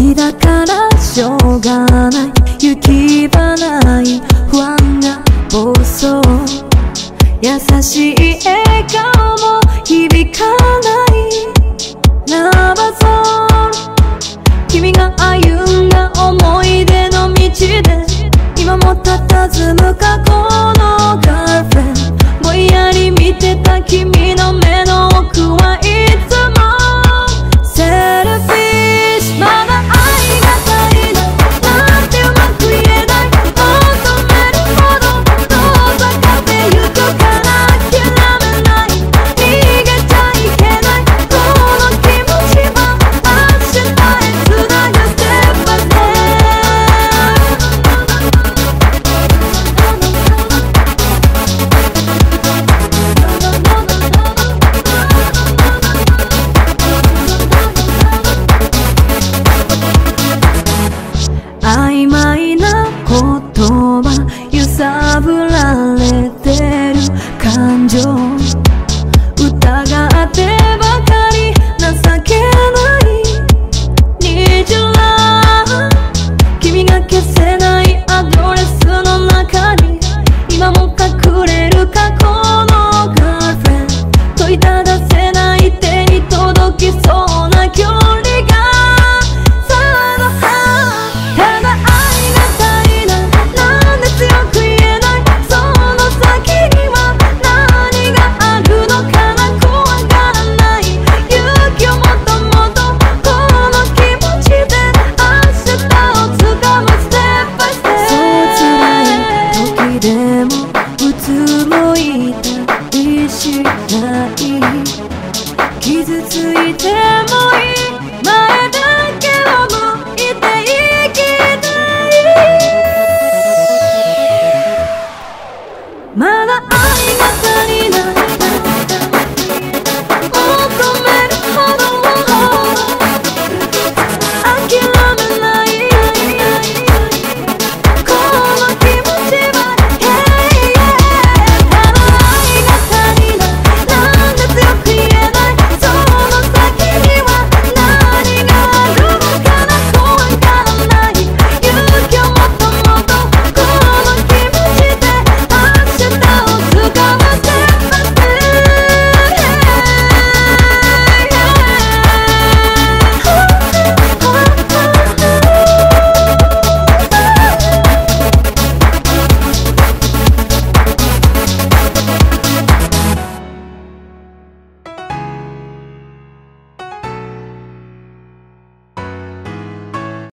きだからしょうがない行き場ない不安が暴走優しい笑顔も響かないラバゾーン君が歩んだ思い出の道で今も佇む過去のガールフレンドぼんやり見てた君の目の奥はいつもセルフィッシュまだ愛が足りないなんてうまく言えない求めるほど遠ざかってゆくから諦めない逃げちゃいけないこの気持ちは明日へつなぐステップバイステップ曖昧な言葉揺さぶられてる感情疑ってばかり情けない虹ら君が消せないアドレスの中に今も隠れる過去のガールフレンド問いただせない手に届きそうな距離がただ愛が足りないなんで強く言えないその先には何があるのかな怖がらない勇気をもっともっとこの気持ちで明日をつかむステップバイステップそう辛い時でもうつむいたりしない傷ついてもいい